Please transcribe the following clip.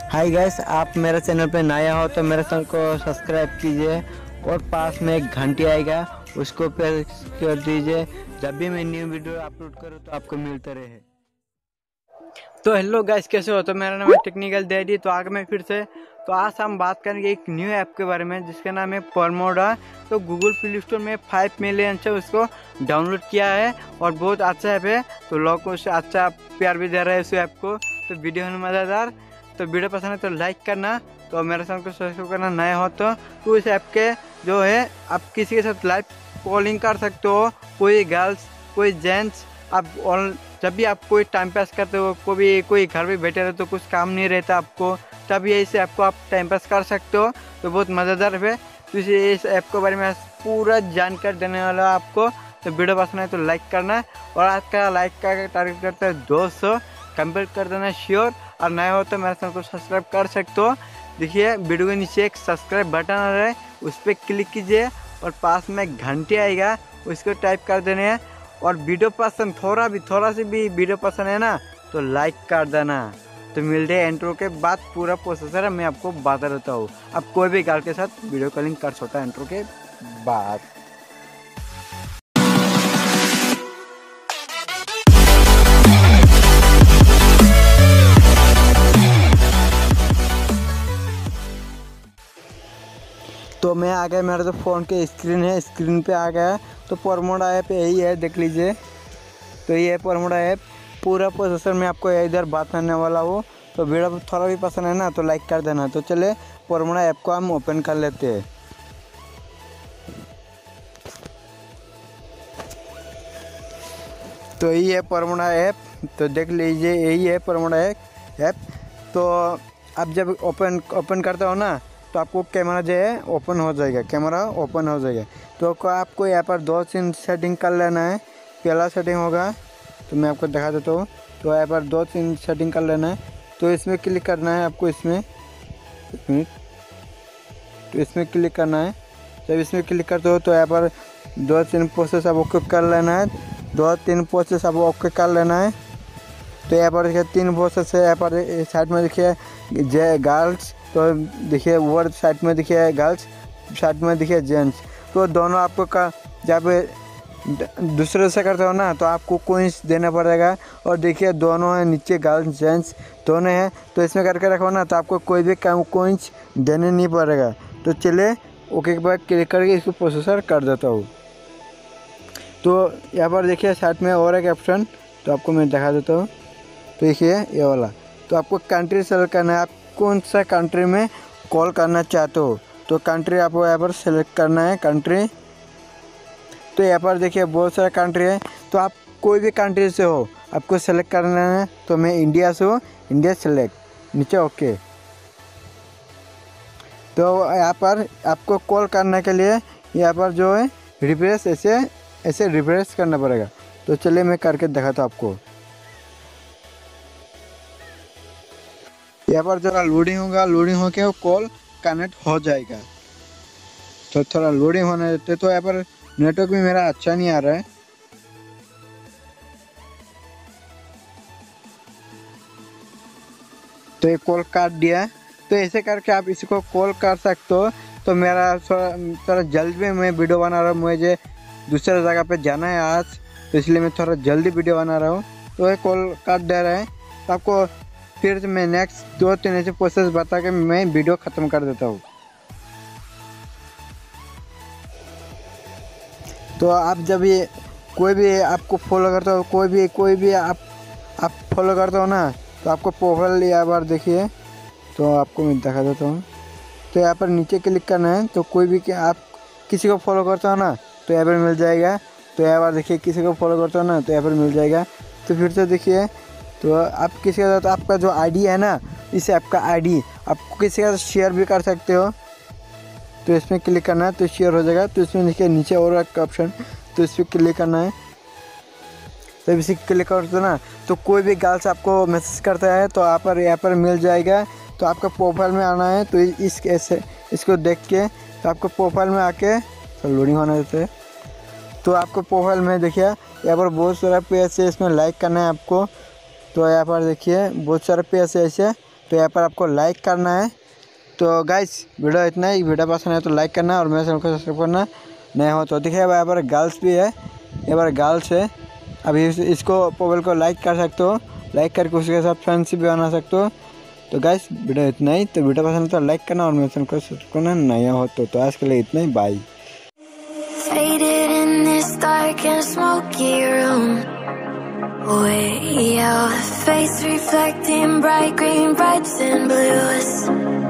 Hi guys, आप मेरे channel पे नया हो तो मेरे चैनल को सब्सक्राइब कीजिए और पास में एक घंटी आएगा उसको प्रेस कर दीजिए। जब भी मैं न्यू वीडियो अपलोड करूँ तो आपको मिलते रहे। तो हेलो गाइस, कैसे हो? तो मेरा नाम है टेक्निकल डैडी। तो आगे मैं फिर से आज हम बात करेंगे एक न्यू ऐप के बारे में जिसका नाम है परमोडा। तो गूगल प्ले स्टोर में 5 मिलियन से उसको डाउनलोड किया है और बहुत अच्छा ऐप है। तो लोग उससे अच्छा प्यार भी दे रहे हैं उस ऐप को। तो वीडियो है मज़ेदार। तो वीडियो पसंद है तो लाइक करना, तो मेरे चैनल को सब्सक्राइब करना नया हो तो इस ऐप के जो है आप किसी के साथ लाइव कॉलिंग कर सकते हो। कोई गर्ल्स कोई जेंट्स, आप जब भी आप कोई टाइम पास करते हो, कोई घर पे बैठे रहते हो, कुछ काम नहीं रहता आपको, तब ये इस ऐप को आप टाइम पास कर सकते हो। तो बहुत मज़ेदार है। तो इस ऐप के बारे में पूरा जानकारी देने वाला है आपको। तो वीडियो पसंद है तो लाइक करना और आज का लाइक का टारगेट करता है 200 कंप्लीट कर देना श्योर। और नया हो तो मेरे चैनल को सब्सक्राइब कर सकते हो। देखिए वीडियो के नीचे एक सब्सक्राइब बटन आ रहा है, उस पर क्लिक कीजिए और पास में घंटी आएगा उसको टाइप कर देने हैं। और वीडियो पसंद थोड़ा सी भी वीडियो पसंद है ना तो लाइक कर देना। तो मिलते हैं इंट्रो के बाद। पूरा प्रोसेसर मैं आपको बता देता हूँ। आप कोई भी गर्ल के साथ वीडियो कॉलिंग कर सकता है इंट्रो के बाद। तो मैं आ गया, मेरा जो फ़ोन के स्क्रीन है, स्क्रीन पे आ गया। तो परमोडा ऐप यही है, देख लीजिए। तो ये है परमोडा ऐप। पूरा प्रोसेसर मैं आपको इधर बात करने वाला हूँ। तो वीडियो थोड़ा भी पसंद है ना तो लाइक कर देना। तो चले परमोडा ऐप को हम ओपन कर लेते हैं। तो यही है परमोडा ऐप। तो देख लीजिए यही है परमोडा ऐप। तो आप जब ओपन करते हो ना तो आपको कैमरा जो है ओपन हो जाएगा, कैमरा ओपन हो जाएगा। तो आपको यहाँ पर 2-3 सेटिंग कर लेना है। पहला सेटिंग होगा तो मैं आपको दिखा देता हूँ। तो यहाँ पर 2-3 सेटिंग कर लेना है। तो इसमें क्लिक करना है आपको, इसमें तो इसमें क्लिक करना है। जब इसमें क्लिक करते हो तो यहाँ पर 2-3 प्रोसेस आप ओके कर लेना है। 2-3 प्रोसेस आप ओके कर लेना है। तो यहाँ पर देखिए 3 प्रोसेस है। यहाँ पर साइड में देखिए गर्ल्स, तो देखिए वर्ड साइड में देखिए गर्ल्स, साइड में देखिए जेंट्स। तो दोनों आपको का जब दूसरे से करते हो ना तो आपको कोइंस देना पड़ेगा। और देखिए दोनों है, नीचे गर्ल्स जेंट्स दोनों हैं। तो इसमें करके रखो ना तो आपको कोई भी कोइंस देने नहीं पड़ेगा। तो चलिए ओके के बाद क्लिक करके इसको प्रोसेसर कर देता हूँ। तो यहाँ पर देखिए साइड में और एक ऑप्शन, तो आपको मैं दिखा देता हूँ। तो देखिए ये वाला, तो आपको कंट्री सेलेक्ट करना है। आप कौन सा कंट्री में कॉल करना चाहते हो तो कंट्री आपको यहाँ पर सेलेक्ट करना है, कंट्री। तो यहाँ पर देखिए बहुत सारा कंट्री है। तो आप कोई भी कंट्री से हो आपको सेलेक्ट करना है। तो मैं इंडिया से हूँ, इंडिया सेलेक्ट, नीचे ओके। तो यहाँ पर आपको कॉल करने के लिए यहाँ पर जो है रिफ्रेश ऐसे रिफ्रेश करना पड़ेगा। तो चलिए मैं करके दिखाता हूँ आपको। यहाँ पर थोड़ा लोडिंग होगा, लोडिंग होके वो कॉल कनेक्ट हो जाएगा। तो थोड़ा लोडिंग होने देते। तो यहाँ पर नेटवर्क भी मेरा अच्छा नहीं आ रहा है। तो ये कॉल काट दिया। तो ऐसे करके आप इसको कॉल कर सकते हो। तो मेरा थोड़ा जल्द में मैं वीडियो बना रहा हूँ, मुझे दूसरे जगह पे जाना है आज, तो इसलिए मैं थोड़ा जल्दी वीडियो बना रहा हूँ। तो ये कॉल काट दे रहा है। तो आपको फिर से मैं नेक्स्ट 2-3 ऐसे प्रोसेस बता के मैं वीडियो ख़त्म कर देता हूँ। तो आप जब ये कोई भी आपको फॉलो करता हो, कोई भी आप फॉलो करते हो ना तो आपको प्रोफाइल यहाँ पर देखिए। तो आपको मैं दिखा देता हूँ। तो यहाँ पर नीचे क्लिक करना है। तो कोई भी आप किसी को फॉलो करते हो ना तो यहाँ पर मिल जाएगा। तो यहाँ पर देखिए किसी को फॉलो करते हो ना तो यहाँ पर मिल जाएगा। तो फिर से देखिए, तो आप किसी के साथ आपका जो आईडी है ना, इस ऐप का आईडी आपको किसी के साथ शेयर भी कर सकते हो। तो इसमें क्लिक करना है तो शेयर हो जाएगा। तो इसमें देखिए नीचे और एक ऑप्शन, तो इस पर क्लिक करना है। तो इसी क्लिक करते हो ना तो कोई भी गर्ल्स आपको मैसेज करता है तो आप यहाँ पर मिल जाएगा। तो आपका प्रोफाइल में आना है। तो इसको देख के तो आपको प्रोफाइल में आके तो लोडिंग होना देते हैं। तो आपको प्रोफाइल में देखिए यहाँ पर बहुत सारा पेज है, इसमें लाइक करना है आपको। तो यहाँ पर देखिए बहुत सारे पेज है, ऐसे तो यहाँ पर आपको लाइक करना है। तो गाइस वीडियो इतना ही, वीडियो पसंद है तो लाइक करना और मेरे चैनल को सब्सक्राइब करना नया हो तो। देखिए यहाँ पर गर्ल्स भी है, यहाँ पर गर्ल्स है। अभी इसको प्रोफाइल को लाइक कर सकते हो, लाइक करके उसके साथ फ्रेंडशिप भी बना सकते हो। तो गाइस वीडियो इतना ही, तो वीडियो पसंद है तो लाइक करना और मेरे चैनल को सब्सक्राइब करना नया हो तो आज के लिए इतना ही, bye. Faded in this dark and smoky room, way your face reflecting bright green, brights and blues.